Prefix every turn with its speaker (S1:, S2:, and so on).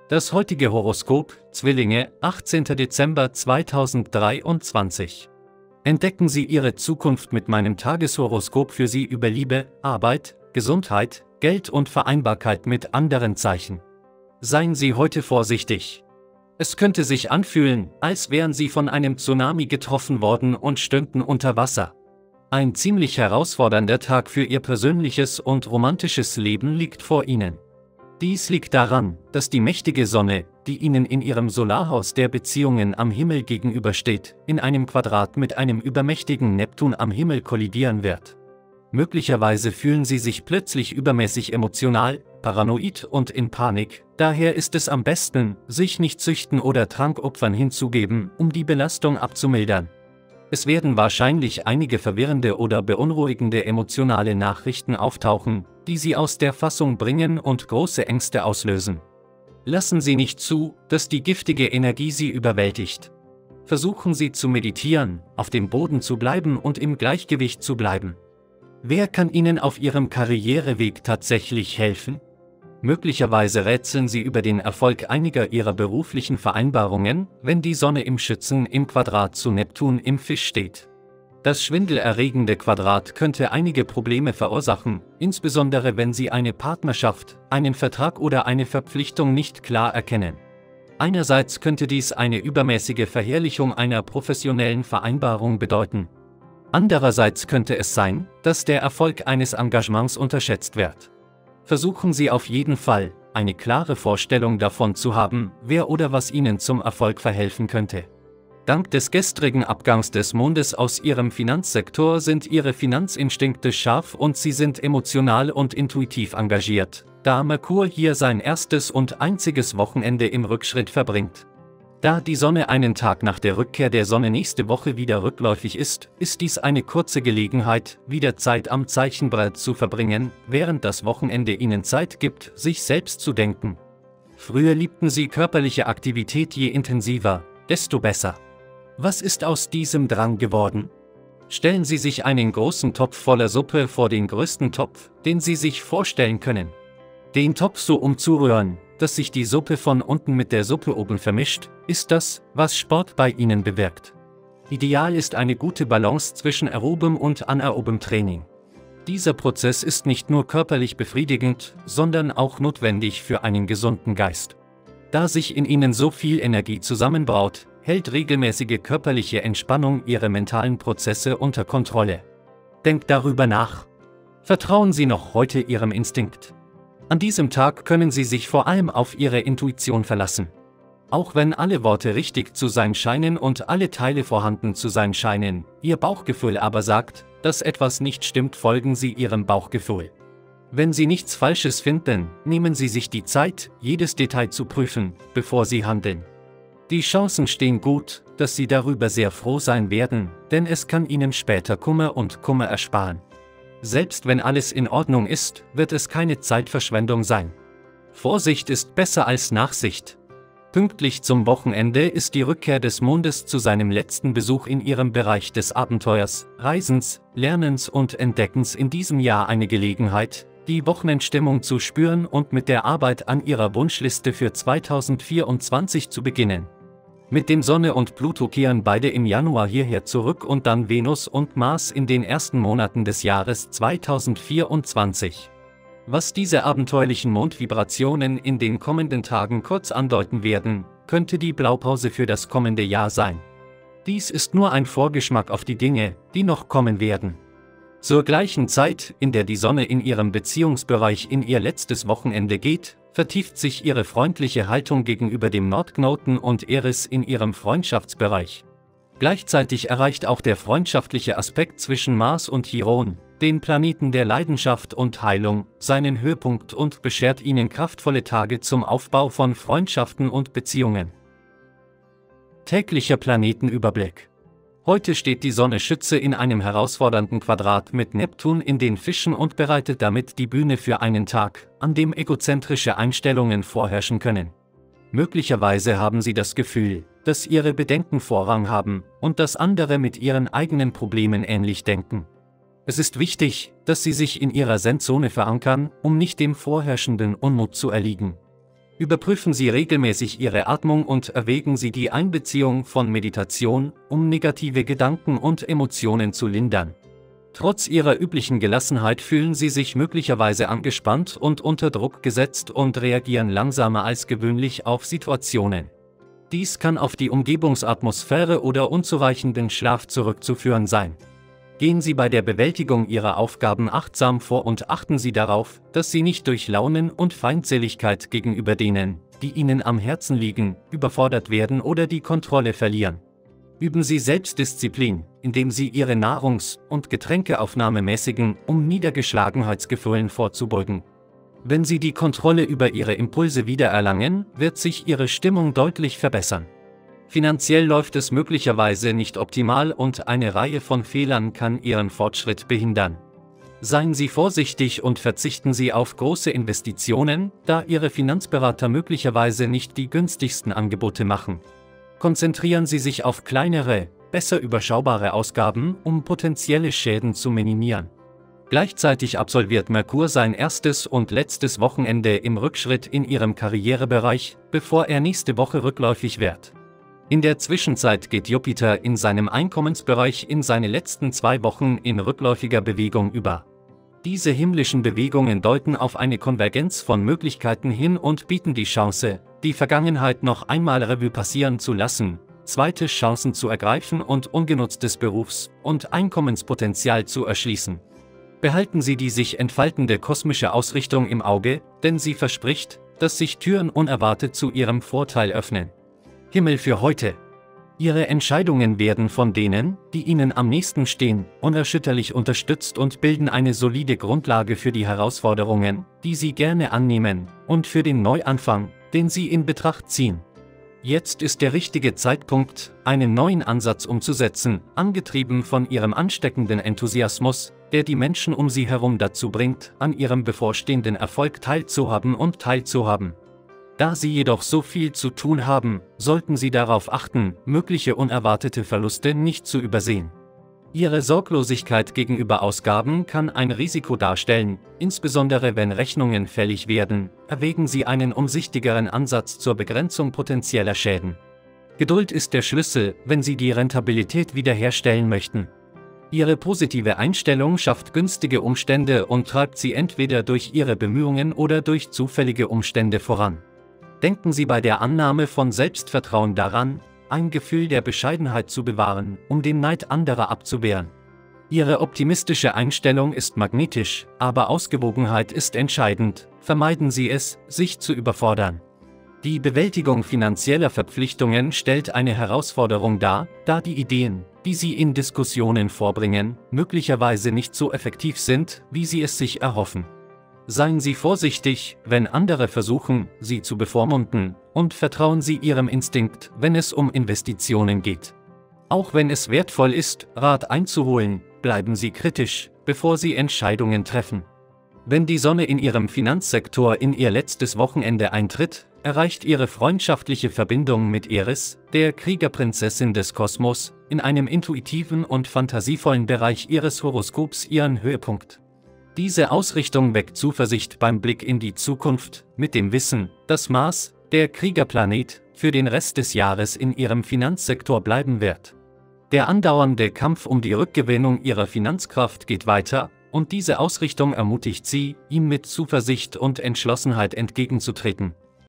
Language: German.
S1: Das heutige Horoskop, Zwillinge, 18. Dezember 2023. Entdecken Sie Ihre Zukunft mit meinem Tageshoroskop für Sie über Liebe, Arbeit, Gesundheit, Geld und Vereinbarkeit mit anderen Zeichen. Seien Sie heute vorsichtig. Es könnte sich anfühlen, als wären Sie von einem Tsunami getroffen worden und stünden unter Wasser. Ein ziemlich herausfordernder Tag für Ihr persönliches und romantisches Leben liegt vor Ihnen. Dies liegt daran, dass die mächtige Sonne, die Ihnen in Ihrem Solarhaus der Beziehungen am Himmel gegenübersteht, in einem Quadrat mit einem übermächtigen Neptun am Himmel kollidieren wird. Möglicherweise fühlen Sie sich plötzlich übermäßig emotional, paranoid und in Panik, daher ist es am besten, sich nicht Süchten oder Trankopfern hinzugeben, um die Belastung abzumildern. Es werden wahrscheinlich einige verwirrende oder beunruhigende emotionale Nachrichten auftauchen, die Sie aus der Fassung bringen und große Ängste auslösen. Lassen Sie nicht zu, dass die giftige Energie Sie überwältigt. Versuchen Sie zu meditieren, auf dem Boden zu bleiben und im Gleichgewicht zu bleiben. Wer kann Ihnen auf Ihrem Karriereweg tatsächlich helfen? Möglicherweise rätseln Sie über den Erfolg einiger Ihrer beruflichen Vereinbarungen, wenn die Sonne im Schützen im Quadrat zu Neptun im Fisch steht. Das schwindelerregende Quadrat könnte einige Probleme verursachen, insbesondere wenn Sie eine Partnerschaft, einen Vertrag oder eine Verpflichtung nicht klar erkennen. Einerseits könnte dies eine übermäßige Verherrlichung einer professionellen Vereinbarung bedeuten. Andererseits könnte es sein, dass der Erfolg eines Engagements unterschätzt wird. Versuchen Sie auf jeden Fall, eine klare Vorstellung davon zu haben, wer oder was Ihnen zum Erfolg verhelfen könnte. Dank des gestrigen Abgangs des Mondes aus Ihrem Finanzsektor sind Ihre Finanzinstinkte scharf und Sie sind emotional und intuitiv engagiert, da Merkur hier sein erstes und einziges Wochenende im Rückschritt verbringt. Da die Sonne einen Tag nach der Rückkehr der Sonne nächste Woche wieder rückläufig ist dies eine kurze Gelegenheit, wieder Zeit am Zeichenbrett zu verbringen, während das Wochenende Ihnen Zeit gibt, sich selbst zu denken. Früher liebten Sie körperliche Aktivität, je intensiver, desto besser. Was ist aus diesem Drang geworden? Stellen Sie sich einen großen Topf voller Suppe vor den größten Topf, den Sie sich vorstellen können. Den Topf so umzurühren, dass sich die Suppe von unten mit der Suppe oben vermischt, ist das, was Sport bei Ihnen bewirkt. Ideal ist eine gute Balance zwischen aerobem und anaerobem Training. Dieser Prozess ist nicht nur körperlich befriedigend, sondern auch notwendig für einen gesunden Geist. Da sich in Ihnen so viel Energie zusammenbraut, hält regelmäßige körperliche Entspannung Ihre mentalen Prozesse unter Kontrolle. Denkt darüber nach. Vertrauen Sie noch heute Ihrem Instinkt. An diesem Tag können Sie sich vor allem auf Ihre Intuition verlassen. Auch wenn alle Worte richtig zu sein scheinen und alle Teile vorhanden zu sein scheinen, Ihr Bauchgefühl aber sagt, dass etwas nicht stimmt, folgen Sie Ihrem Bauchgefühl. Wenn Sie nichts Falsches finden, nehmen Sie sich die Zeit, jedes Detail zu prüfen, bevor Sie handeln. Die Chancen stehen gut, dass Sie darüber sehr froh sein werden, denn es kann Ihnen später Kummer und Kummer ersparen. Selbst wenn alles in Ordnung ist, wird es keine Zeitverschwendung sein. Vorsicht ist besser als Nachsicht. Pünktlich zum Wochenende ist die Rückkehr des Mondes zu seinem letzten Besuch in Ihrem Bereich des Abenteuers, Reisens, Lernens und Entdeckens in diesem Jahr eine Gelegenheit, die Wochenendstimmung zu spüren und mit der Arbeit an Ihrer Wunschliste für 2024 zu beginnen. Mit dem Sonne und Pluto kehren beide im Januar hierher zurück und dann Venus und Mars in den ersten Monaten des Jahres 2024. Was diese abenteuerlichen Mondvibrationen in den kommenden Tagen kurz andeuten werden, könnte die Blaupause für das kommende Jahr sein. Dies ist nur ein Vorgeschmack auf die Dinge, die noch kommen werden. Zur gleichen Zeit, in der die Sonne in ihrem Beziehungsbereich in ihr letztes Wochenende geht, vertieft sich ihre freundliche Haltung gegenüber dem Nordknoten und Eris in ihrem Freundschaftsbereich. Gleichzeitig erreicht auch der freundschaftliche Aspekt zwischen Mars und Chiron, den Planeten der Leidenschaft und Heilung, seinen Höhepunkt und beschert ihnen kraftvolle Tage zum Aufbau von Freundschaften und Beziehungen. Täglicher Planetenüberblick. Heute steht die Sonne Schütze in einem herausfordernden Quadrat mit Neptun in den Fischen und bereitet damit die Bühne für einen Tag, an dem egozentrische Einstellungen vorherrschen können. Möglicherweise haben Sie das Gefühl, dass Ihre Bedenken Vorrang haben und dass andere mit ihren eigenen Problemen ähnlich denken. Es ist wichtig, dass Sie sich in Ihrer Zen-Zone verankern, um nicht dem vorherrschenden Unmut zu erliegen. Überprüfen Sie regelmäßig Ihre Atmung und erwägen Sie die Einbeziehung von Meditation, um negative Gedanken und Emotionen zu lindern. Trotz Ihrer üblichen Gelassenheit fühlen Sie sich möglicherweise angespannt und unter Druck gesetzt und reagieren langsamer als gewöhnlich auf Situationen. Dies kann auf die Umgebungsatmosphäre oder unzureichenden Schlaf zurückzuführen sein. Gehen Sie bei der Bewältigung Ihrer Aufgaben achtsam vor und achten Sie darauf, dass Sie nicht durch Launen und Feindseligkeit gegenüber denen, die Ihnen am Herzen liegen, überfordert werden oder die Kontrolle verlieren. Üben Sie Selbstdisziplin, indem Sie Ihre Nahrungs- und Getränkeaufnahme mäßigen, um Niedergeschlagenheitsgefühlen vorzubeugen. Wenn Sie die Kontrolle über Ihre Impulse wiedererlangen, wird sich Ihre Stimmung deutlich verbessern. Finanziell läuft es möglicherweise nicht optimal und eine Reihe von Fehlern kann Ihren Fortschritt behindern. Seien Sie vorsichtig und verzichten Sie auf große Investitionen, da Ihre Finanzberater möglicherweise nicht die günstigsten Angebote machen. Konzentrieren Sie sich auf kleinere, besser überschaubare Ausgaben, um potenzielle Schäden zu minimieren. Gleichzeitig absolviert Merkur sein erstes und letztes Wochenende im Rückschritt in Ihrem Karrierebereich, bevor er nächste Woche rückläufig wird. In der Zwischenzeit geht Jupiter in seinem Einkommensbereich in seine letzten 2 Wochen in rückläufiger Bewegung über. Diese himmlischen Bewegungen deuten auf eine Konvergenz von Möglichkeiten hin und bieten die Chance, die Vergangenheit noch einmal Revue passieren zu lassen, zweite Chancen zu ergreifen und ungenutztes Berufs- und Einkommenspotenzial zu erschließen. Behalten Sie die sich entfaltende kosmische Ausrichtung im Auge, denn sie verspricht, dass sich Türen unerwartet zu Ihrem Vorteil öffnen. Himmel für heute. Ihre Entscheidungen werden von denen, die Ihnen am nächsten stehen, unerschütterlich unterstützt und bilden eine solide Grundlage für die Herausforderungen, die Sie gerne annehmen, und für den Neuanfang, den Sie in Betracht ziehen. Jetzt ist der richtige Zeitpunkt, einen neuen Ansatz umzusetzen, angetrieben von Ihrem ansteckenden Enthusiasmus, der die Menschen um Sie herum dazu bringt, an Ihrem bevorstehenden Erfolg teilzuhaben und teilzuhaben. Da Sie jedoch so viel zu tun haben, sollten Sie darauf achten, mögliche unerwartete Verluste nicht zu übersehen. Ihre Sorglosigkeit gegenüber Ausgaben kann ein Risiko darstellen, insbesondere wenn Rechnungen fällig werden. Erwägen Sie einen umsichtigeren Ansatz zur Begrenzung potenzieller Schäden. Geduld ist der Schlüssel, wenn Sie die Rentabilität wiederherstellen möchten. Ihre positive Einstellung schafft günstige Umstände und treibt Sie entweder durch Ihre Bemühungen oder durch zufällige Umstände voran. Denken Sie bei der Annahme von Selbstvertrauen daran, ein Gefühl der Bescheidenheit zu bewahren, um den Neid anderer abzuwehren. Ihre optimistische Einstellung ist magnetisch, aber Ausgewogenheit ist entscheidend. Vermeiden Sie es, sich zu überfordern. Die Bewältigung finanzieller Verpflichtungen stellt eine Herausforderung dar, da die Ideen, die Sie in Diskussionen vorbringen, möglicherweise nicht so effektiv sind, wie Sie es sich erhoffen. Seien Sie vorsichtig, wenn andere versuchen, Sie zu bevormunden, und vertrauen Sie Ihrem Instinkt, wenn es um Investitionen geht. Auch wenn es wertvoll ist, Rat einzuholen, bleiben Sie kritisch, bevor Sie Entscheidungen treffen. Wenn die Sonne in Ihrem Finanzsektor in ihr letztes Wochenende eintritt, erreicht Ihre freundschaftliche Verbindung mit Eris, der Kriegerprinzessin des Kosmos, in einem intuitiven und fantasievollen Bereich Ihres Horoskops ihren Höhepunkt. Diese Ausrichtung weckt Zuversicht beim Blick in die Zukunft, mit dem Wissen, dass Mars, der Kriegerplanet, für den Rest des Jahres in Ihrem Finanzsektor bleiben wird. Der andauernde Kampf um die Rückgewinnung Ihrer Finanzkraft geht weiter, und diese Ausrichtung ermutigt Sie, ihm mit Zuversicht und Entschlossenheit entgegenzutreten.